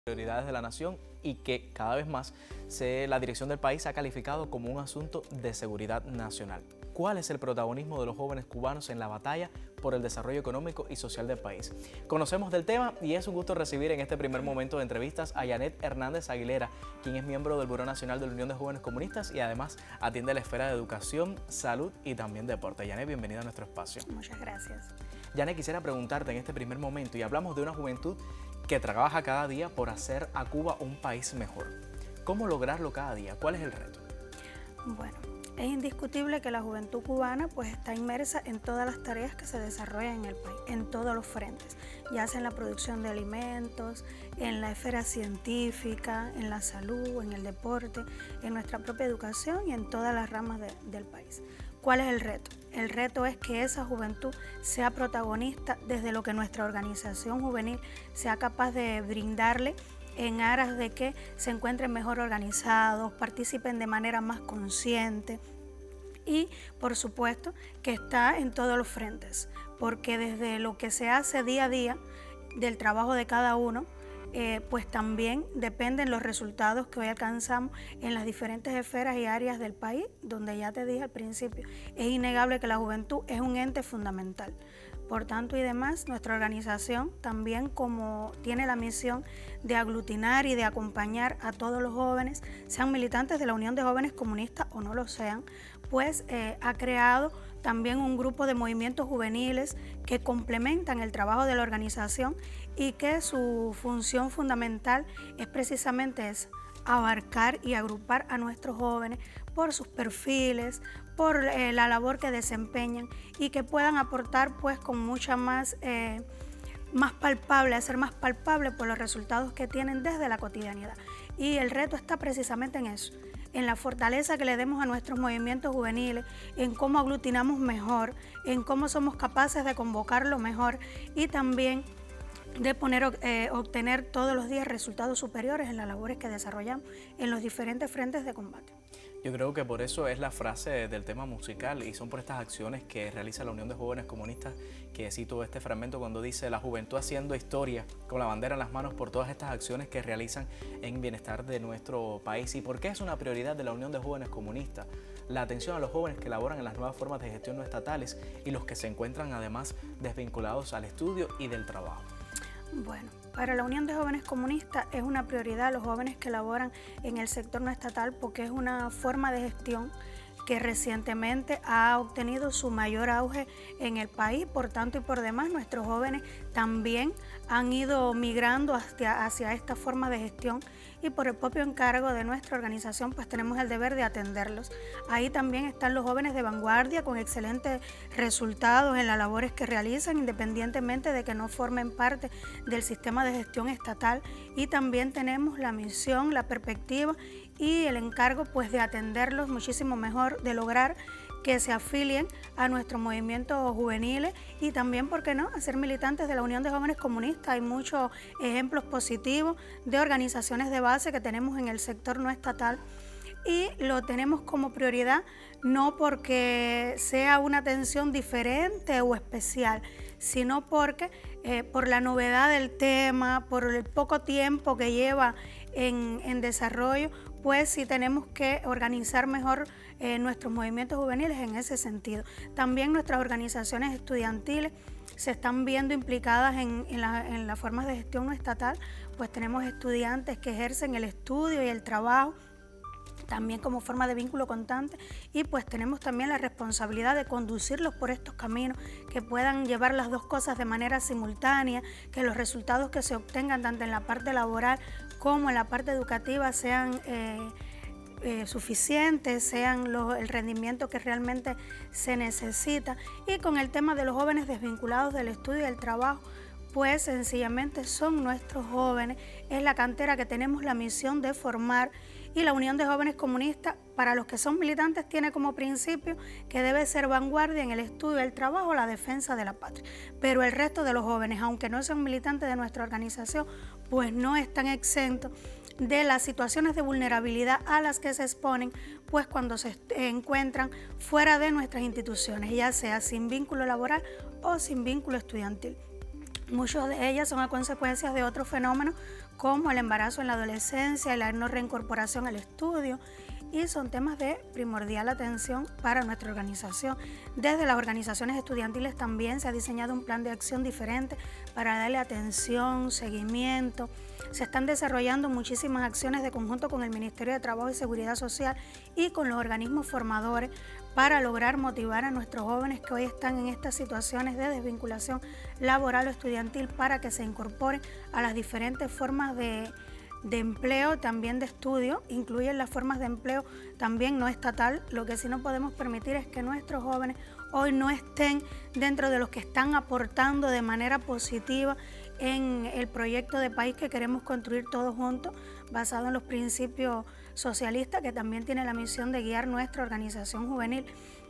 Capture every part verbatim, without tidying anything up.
Prioridades de la nación y que cada vez más se, la dirección del país ha calificado como un asunto de seguridad nacional. ¿Cuál es el protagonismo de los jóvenes cubanos en la batalla por el desarrollo económico y social del país? Conocemos del tema y es un gusto recibir en este primer momento de entrevistas a Yanet Hernández Aguilera, quien es miembro del Buró Nacional de la Unión de Jóvenes Comunistas y además atiende la esfera de educación, salud y también deporte. Yanet, bienvenida a nuestro espacio. Muchas gracias. Yanet, quisiera preguntarte en este primer momento, y hablamos de una juventud que trabaja cada día por hacer a Cuba un país mejor. ¿Cómo lograrlo cada día? ¿Cuál es el reto? Bueno, es indiscutible que la juventud cubana pues está inmersa en todas las tareas que se desarrollan en el país, en todos los frentes, ya sea en la producción de alimentos, en la esfera científica, en la salud, en el deporte, en nuestra propia educación y en todas las ramas de, del país. ¿Cuál es el reto? El reto es que esa juventud sea protagonista desde lo que nuestra organización juvenil sea capaz de brindarle en aras de que se encuentren mejor organizados, participen de manera más consciente y, por supuesto, que está en todos los frentes, porque desde lo que se hace día a día del trabajo de cada uno, Eh, pues también dependen los resultados que hoy alcanzamos en las diferentes esferas y áreas del país, donde ya te dije al principio, es innegable que la juventud es un ente fundamental. Por tanto y demás, nuestra organización también, como tiene la misión de aglutinar y de acompañar a todos los jóvenes, sean militantes de la Unión de Jóvenes Comunistas o no lo sean, pues eh, ha creado también un grupo de movimientos juveniles que complementan el trabajo de la organización y que su función fundamental es precisamente esa, abarcar y agrupar a nuestros jóvenes por sus perfiles, por eh, la labor que desempeñan y que puedan aportar pues con mucha más, eh, más palpable, hacer más palpable por los resultados que tienen desde la cotidianidad. Y el reto está precisamente en eso, en la fortaleza que le demos a nuestros movimientos juveniles, en cómo aglutinamos mejor, en cómo somos capaces de convocarlo mejor y también de poner, eh, obtener todos los días resultados superiores en las labores que desarrollamos en los diferentes frentes de combate. Yo creo que por eso es la frase del tema musical y son por estas acciones que realiza la Unión de Jóvenes Comunistas que cito este fragmento cuando dice: la juventud haciendo historia con la bandera en las manos por todas estas acciones que realizan en bienestar de nuestro país. ¿Y por qué es una prioridad de la Unión de Jóvenes Comunistas? La atención a los jóvenes que laboran en las nuevas formas de gestión no estatales y los que se encuentran además desvinculados al estudio y del trabajo. Bueno, para la Unión de Jóvenes Comunistas es una prioridad los jóvenes que laboran en el sector no estatal porque es una forma de gestión que recientemente ha obtenido su mayor auge en el país. Por tanto y por demás, nuestros jóvenes también han ido migrando hacia, hacia esta forma de gestión y por el propio encargo de nuestra organización pues tenemos el deber de atenderlos. Ahí también están los jóvenes de vanguardia con excelentes resultados en las labores que realizan independientemente de que no formen parte del sistema de gestión estatal, y también tenemos la misión, la perspectiva y el encargo pues de atenderlos muchísimo mejor, de lograr que se afilien a nuestros movimientos juveniles y también, ¿por qué no?, a ser militantes de la Unión de Jóvenes Comunistas. Hay muchos ejemplos positivos de organizaciones de base que tenemos en el sector no estatal y lo tenemos como prioridad no porque sea una atención diferente o especial, sino porque eh, por la novedad del tema, por el poco tiempo que lleva en, en desarrollo, pues sí tenemos que organizar mejor eh, nuestros movimientos juveniles en ese sentido. También nuestras organizaciones estudiantiles se están viendo implicadas en, en, la, en las formas de gestión no estatal, pues tenemos estudiantes que ejercen el estudio y el trabajo también como forma de vínculo constante y pues tenemos también la responsabilidad de conducirlos por estos caminos que puedan llevar las dos cosas de manera simultánea, que los resultados que se obtengan tanto en la parte laboral como en la parte educativa sean eh, eh, suficientes, sean los, el rendimiento que realmente se necesita. Y con el tema de los jóvenes desvinculados del estudio y del trabajo, pues sencillamente son nuestros jóvenes, es la cantera que tenemos la misión de formar, y la Unión de Jóvenes Comunistas, para los que son militantes, tiene como principio que debe ser vanguardia en el estudio, el trabajo, la defensa de la patria. Pero el resto de los jóvenes, aunque no sean militantes de nuestra organización, pues no están exentos de las situaciones de vulnerabilidad a las que se exponen, pues cuando se encuentran fuera de nuestras instituciones, ya sea sin vínculo laboral o sin vínculo estudiantil. Muchos de ellas son a consecuencia de otros fenómenos como el embarazo en la adolescencia y la no reincorporación al estudio, y son temas de primordial atención para nuestra organización. Desde las organizaciones estudiantiles también se ha diseñado un plan de acción diferente para darle atención, seguimiento. Se están desarrollando muchísimas acciones de conjunto con el Ministerio de Trabajo y Seguridad Social y con los organismos formadores para lograr motivar a nuestros jóvenes que hoy están en estas situaciones de desvinculación laboral o estudiantil para que se incorporen a las diferentes formas de de empleo, también de estudio, incluyen las formas de empleo también no estatal. Lo que sí no podemos permitir es que nuestros jóvenes hoy no estén dentro de los que están aportando de manera positiva en el proyecto de país que queremos construir todos juntos, basado en los principios socialistas, que también tiene la misión de guiar nuestra organización juvenil.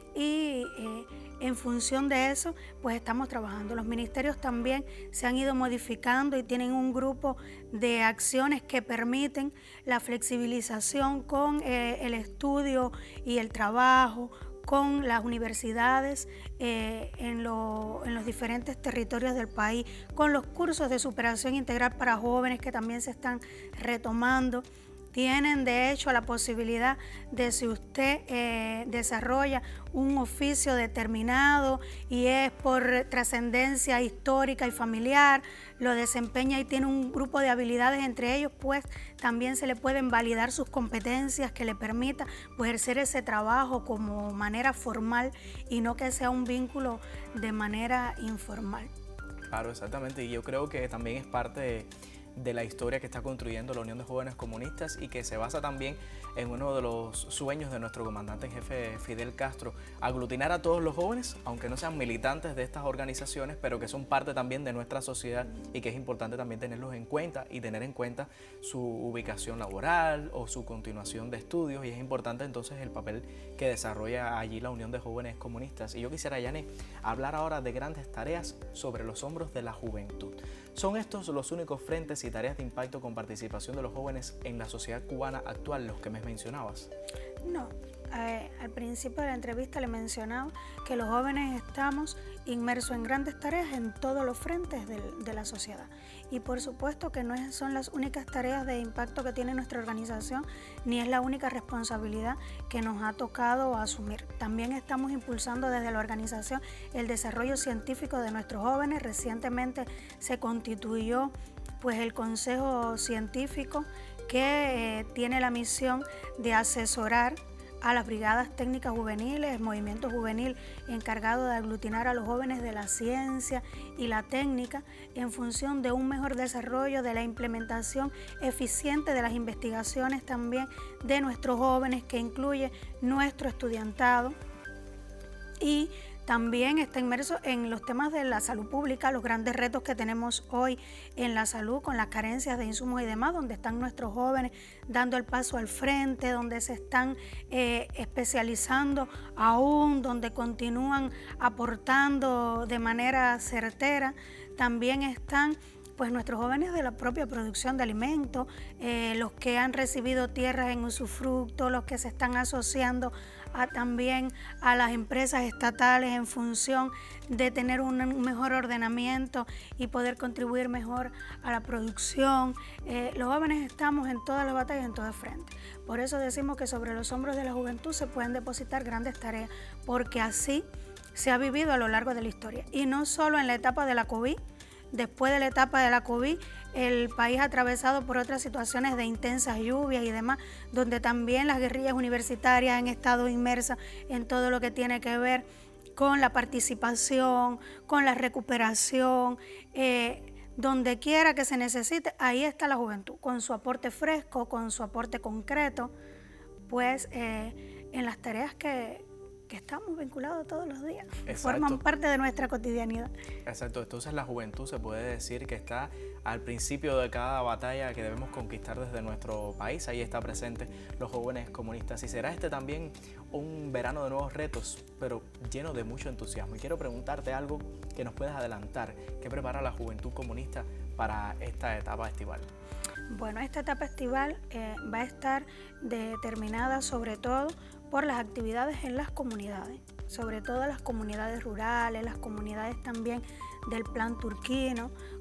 Y eh, en función de eso, pues estamos trabajando. Los ministerios también se han ido modificando y tienen un grupo de acciones que permiten la flexibilización con eh, el estudio y el trabajo, con las universidades eh, en, lo, en los diferentes territorios del país, con los cursos de superación integral para jóvenes que también se están retomando. Tienen de hecho la posibilidad de, si usted eh, desarrolla un oficio determinado y es por trascendencia histórica y familiar, lo desempeña y tiene un grupo de habilidades entre ellos, pues también se le pueden validar sus competencias que le permita pues, ejercer ese trabajo como manera formal y no que sea un vínculo de manera informal. Claro, exactamente, y yo creo que también es parte de de la historia que está construyendo la Unión de Jóvenes Comunistas y que se basa también en uno de los sueños de nuestro comandante en jefe Fidel Castro, aglutinar a todos los jóvenes, aunque no sean militantes de estas organizaciones, pero que son parte también de nuestra sociedad y que es importante también tenerlos en cuenta y tener en cuenta su ubicación laboral o su continuación de estudios, y es importante entonces el papel que desarrolla allí la Unión de Jóvenes Comunistas. Y yo quisiera, Yané, hablar ahora de grandes tareas sobre los hombros de la juventud. ¿Son estos los únicos frentes y tareas de impacto con participación de los jóvenes en la sociedad cubana actual, los que me mencionabas? No, eh, al principio de la entrevista le mencionaba que los jóvenes estamos inmersos en grandes tareas en todos los frentes de, de la sociedad. Y por supuesto que no es, son las únicas tareas de impacto que tiene nuestra organización, ni es la única responsabilidad que nos ha tocado asumir. También estamos impulsando desde la organización el desarrollo científico de nuestros jóvenes. Recientemente se constituyó pues, el Consejo Científico que eh, tiene la misión de asesorar a las brigadas técnicas juveniles, el movimiento juvenil encargado de aglutinar a los jóvenes de la ciencia y la técnica en función de un mejor desarrollo, de la implementación eficiente de las investigaciones también de nuestros jóvenes, que incluye nuestro estudiantado, y también está inmerso en los temas de la salud pública, los grandes retos que tenemos hoy en la salud con las carencias de insumos y demás, donde están nuestros jóvenes dando el paso al frente, donde se están eh, especializando aún, donde continúan aportando de manera certera. También están pues nuestros jóvenes de la propia producción de alimentos, eh, los que han recibido tierras en usufructo, los que se están asociando a, también a las empresas estatales en función de tener un, un mejor ordenamiento y poder contribuir mejor a la producción. Eh, los jóvenes estamos en todas las batallas, en todo frente. Por eso decimos que sobre los hombros de la juventud se pueden depositar grandes tareas, porque así se ha vivido a lo largo de la historia. Y no solo en la etapa de la COVID. Después de la etapa de la COVID, el país ha atravesado por otras situaciones de intensas lluvias y demás, donde también las guerrillas universitarias han estado inmersas en todo lo que tiene que ver con la participación, con la recuperación, eh, donde quiera que se necesite, ahí está la juventud, con su aporte fresco, con su aporte concreto, pues eh, en las tareas que... que estamos vinculados todos los días, Exacto. Forman parte de nuestra cotidianidad. Exacto, entonces la juventud se puede decir que está al principio de cada batalla que debemos conquistar desde nuestro país. Ahí está presente los jóvenes comunistas, y será este también un verano de nuevos retos, pero lleno de mucho entusiasmo. Y quiero preguntarte algo que nos puedas adelantar. ¿Qué prepara la juventud comunista para esta etapa estival? Bueno, esta etapa estival eh, va a estar determinada sobre todo por las actividades en las comunidades, sobre todo las comunidades rurales, las comunidades también del plan turquino,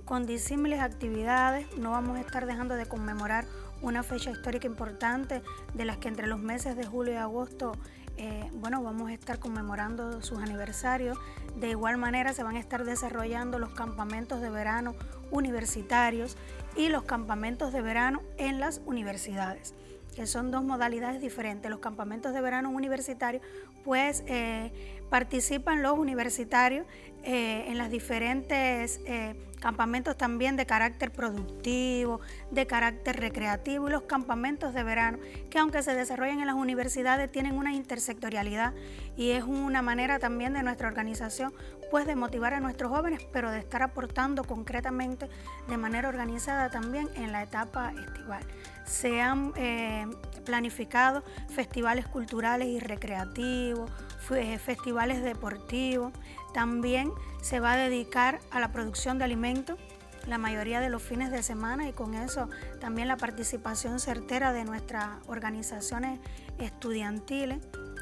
con disímiles actividades. No vamos a estar dejando de conmemorar una fecha histórica importante, de las que entre los meses de julio y agosto eh, bueno, vamos a estar conmemorando sus aniversarios. De igual manera se van a estar desarrollando los campamentos de verano universitarios y los campamentos de verano en las universidades, que son dos modalidades diferentes. Los campamentos de verano universitarios, pues eh, participan los universitarios eh, en las diferentes eh, campamentos también de carácter productivo, de carácter recreativo, y los campamentos de verano, que aunque se desarrollan en las universidades, tienen una intersectorialidad, y es una manera también de nuestra organización pues de motivar a nuestros jóvenes, pero de estar aportando concretamente de manera organizada también en la etapa estival. Se han eh, planificado festivales culturales y recreativos, festivales deportivos. También se va a dedicar a la producción de alimentos la mayoría de los fines de semana, y con eso también la participación certera de nuestras organizaciones estudiantiles.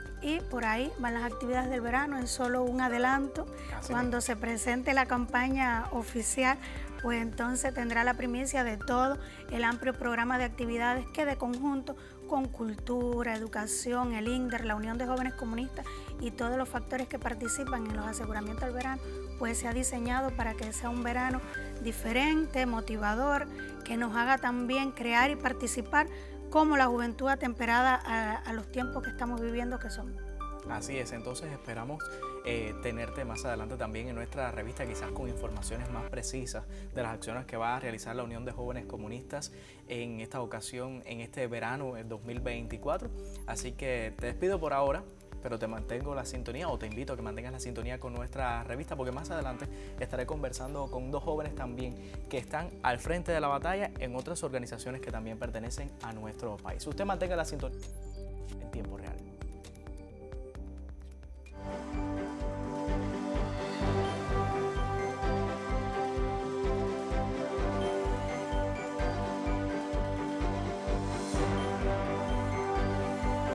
Y por ahí van las actividades del verano, es solo un adelanto. Así Cuando es. se presente la campaña oficial, pues entonces tendrá la primicia de todo el amplio programa de actividades que de conjunto con cultura, educación, el INDER, la Unión de Jóvenes Comunistas y todos los factores que participan en los aseguramientos del verano, pues se ha diseñado para que sea un verano diferente, motivador, que nos haga también crear y participar como la juventud atemperada a, a los tiempos que estamos viviendo que son. Así es, entonces esperamos eh, tenerte más adelante también en nuestra revista, quizás con informaciones más precisas de las acciones que va a realizar la Unión de Jóvenes Comunistas en esta ocasión, en este verano del dos mil veinticuatro. Así que te despido por ahora, pero te mantengo la sintonía, o te invito a que mantengas la sintonía con nuestra revista, porque más adelante estaré conversando con dos jóvenes también que están al frente de la batalla en otras organizaciones que también pertenecen a nuestro país. Usted mantenga la sintonía en tiempo real.